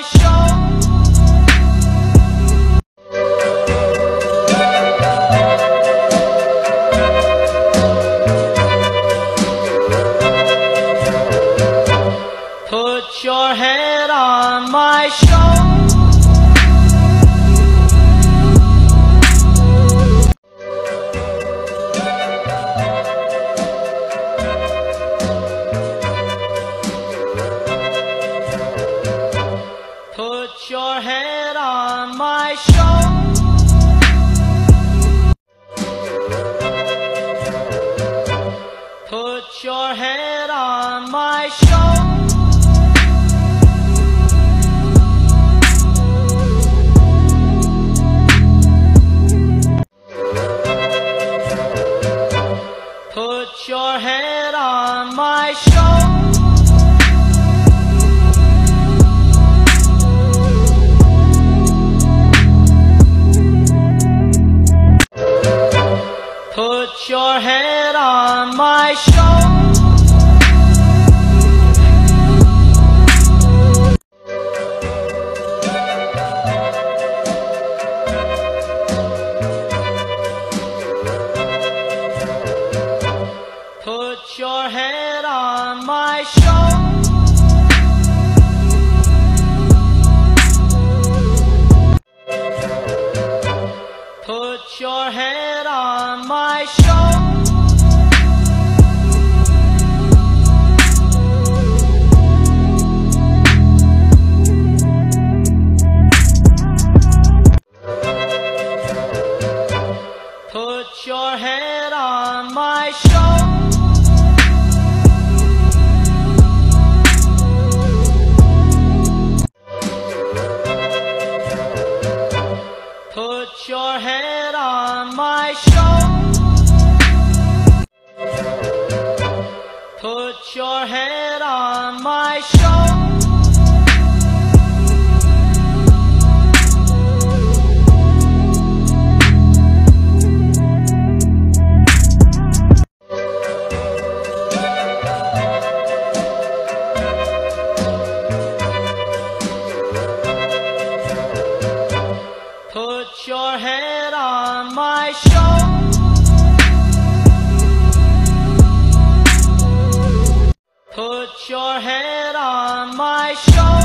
Put your head on my shoulder. Put your head on my shoulder. Put your head on my shoulder. Put your head on my shoulder. Put your head on my shoulder. Put your head on my shoulder. Put your head on my shoulder. Put your head on my shoulder. Put your head on my shoulder. Put your head on my shoulder. Put your head on my shoulder. Put your head on my shoulder.